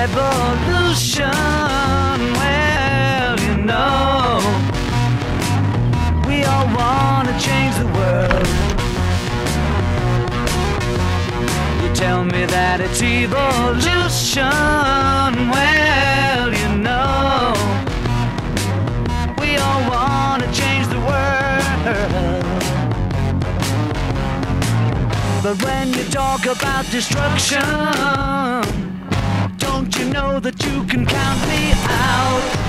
revolution. Well, you know, we all want to change the world. You tell me that it's evolution. Well, you know, we all want to change the world. But when you talk about destruction, don't you know that you can count me out?